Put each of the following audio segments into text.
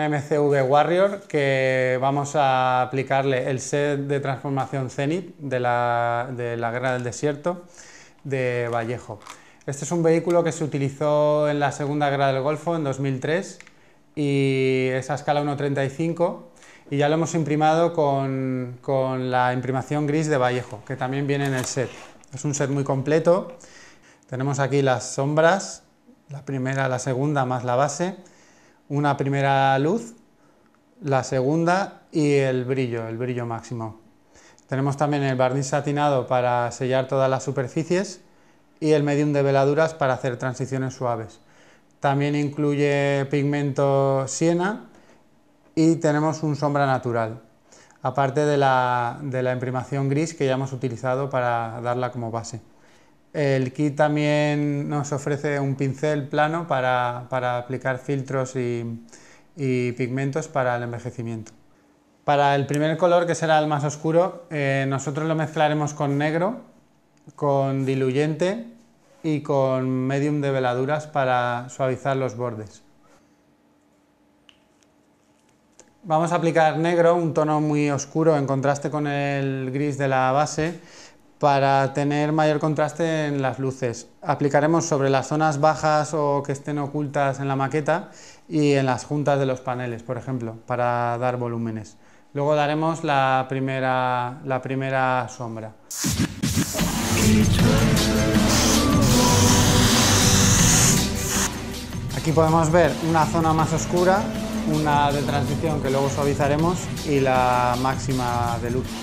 MCV Warrior que vamos a aplicarle el set de transformación Zenith de la Guerra del Desierto de Vallejo. Este es un vehículo que se utilizó en la Segunda Guerra del Golfo en 2003 y es a escala 1:35 y ya lo hemos imprimado con la imprimación gris de Vallejo, que también viene en el set. Es un set muy completo. Tenemos aquí las sombras, la primera, la segunda más la base, una primera luz, la segunda y el brillo máximo. Tenemos también el barniz satinado para sellar todas las superficies y el medium de veladuras para hacer transiciones suaves. También incluye pigmento siena y tenemos un sombra natural, aparte de la imprimación gris que ya hemos utilizado para darla como base. El kit también nos ofrece un pincel plano para aplicar filtros y pigmentos para el envejecimiento. Para el primer color, que será el más oscuro, nosotros lo mezclaremos con negro, con diluyente y con medium de veladuras para suavizar los bordes. Vamos a aplicar negro, un tono muy oscuro en contraste con el gris de la base, para tener mayor contraste en las luces. Aplicaremos sobre las zonas bajas o que estén ocultas en la maqueta y en las juntas de los paneles, por ejemplo, para dar volúmenes. Luego daremos la primera sombra. Aquí podemos ver una zona más oscura, una de transición que luego suavizaremos y la máxima de luz.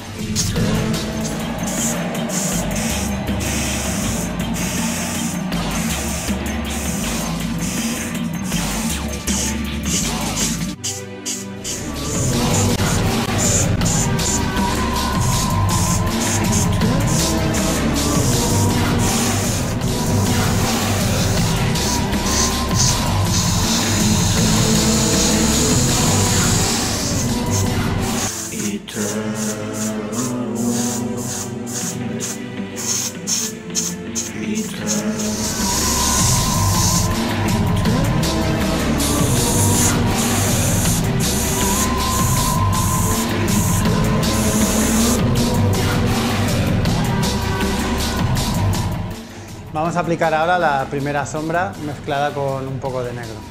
Vamos a aplicar ahora la primera sombra mezclada con un poco de negro.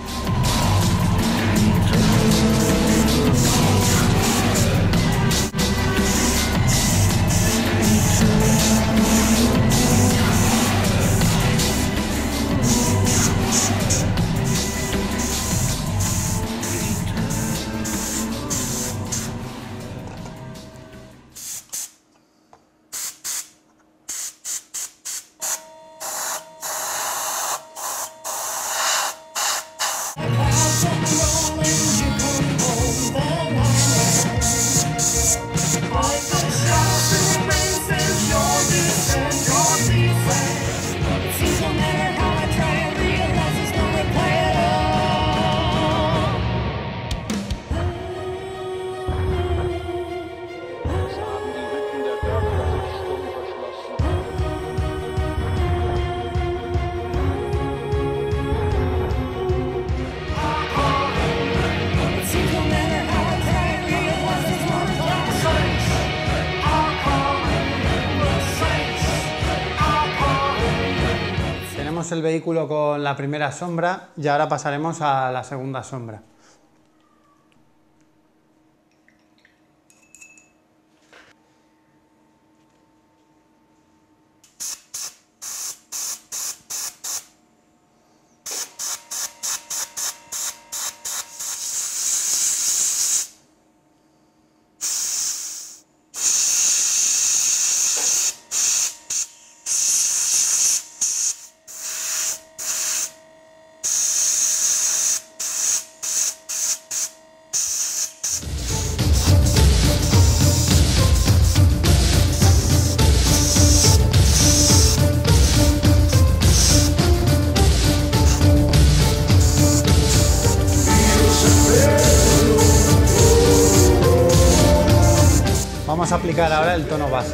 El vehículo con la primera sombra y ahora pasaremos a la segunda sombra. Vamos a aplicar ahora el tono base.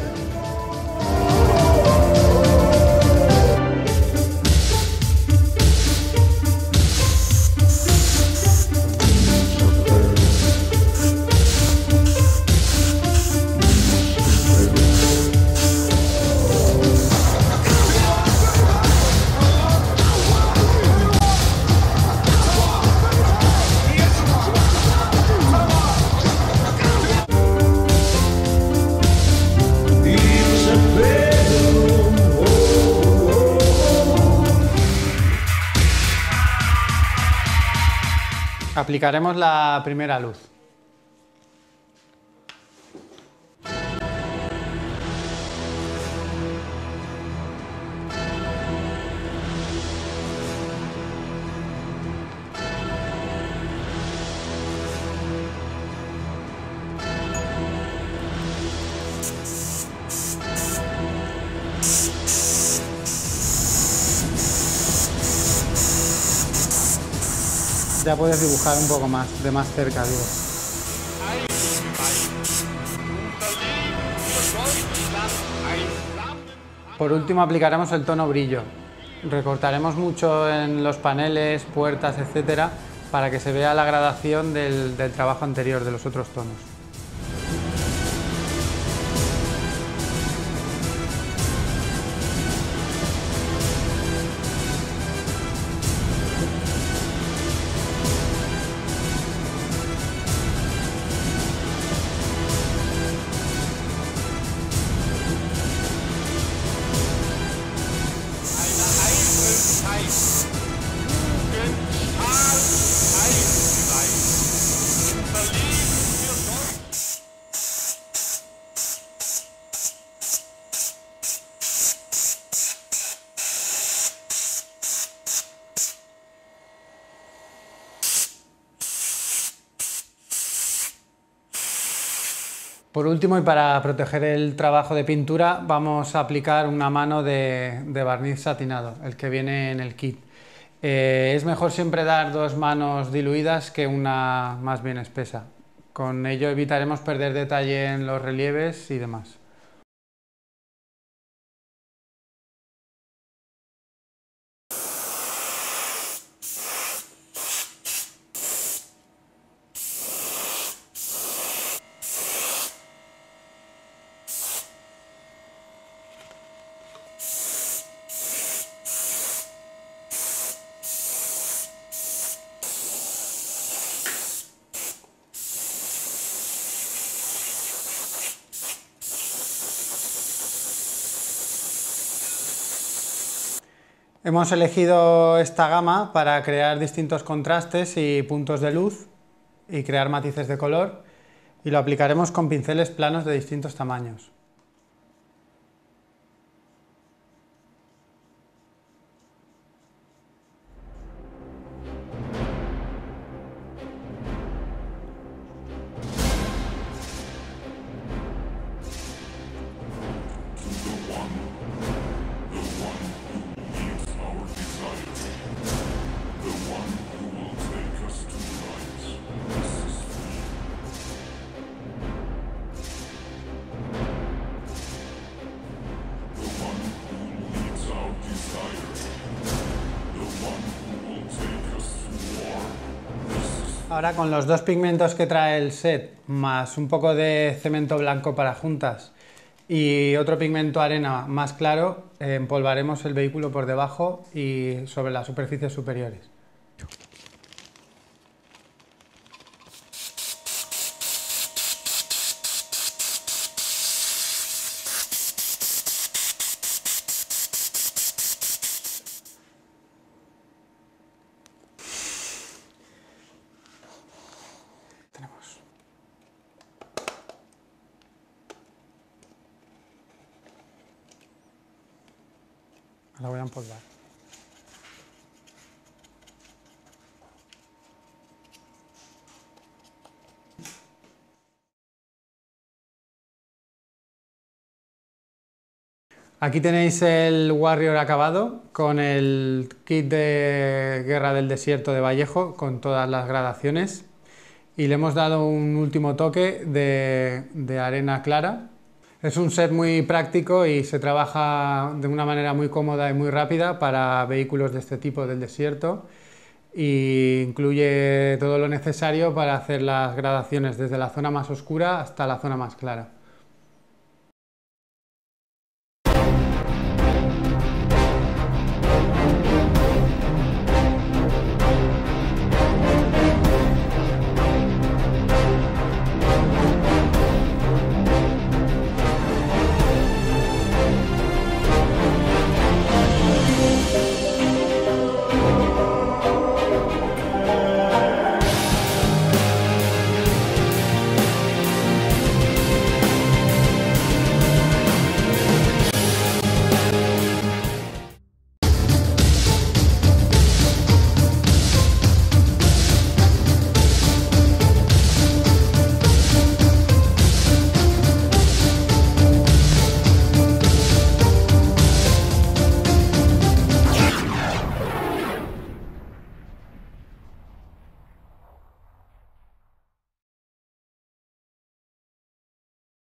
Aplicaremos la primera luz. Ya puedes dibujar un poco más, de más cerca, digo. Por último aplicaremos el tono brillo. Recortaremos mucho en los paneles, puertas, etcétera, para que se vea la gradación del trabajo anterior de los otros tonos. Por último, y para proteger el trabajo de pintura, vamos a aplicar una mano de barniz satinado, el que viene en el kit. Es mejor siempre dar dos manos diluidas que una más bien espesa. Con ello evitaremos perder detalle en los relieves y demás. Hemos elegido esta gama para crear distintos contrastes y puntos de luz y crear matices de color, y lo aplicaremos con pinceles planos de distintos tamaños. Ahora, con los dos pigmentos que trae el set, más un poco de cemento blanco para juntas y otro pigmento arena más claro, empolvaremos el vehículo por debajo y sobre las superficies superiores. La voy a empolvar. Aquí tenéis el Warrior acabado con el kit de Guerra del Desierto de Vallejo con todas las gradaciones, y le hemos dado un último toque de arena clara. Es un set muy práctico y se trabaja de una manera muy cómoda y muy rápida para vehículos de este tipo del desierto, e incluye todo lo necesario para hacer las gradaciones desde la zona más oscura hasta la zona más clara.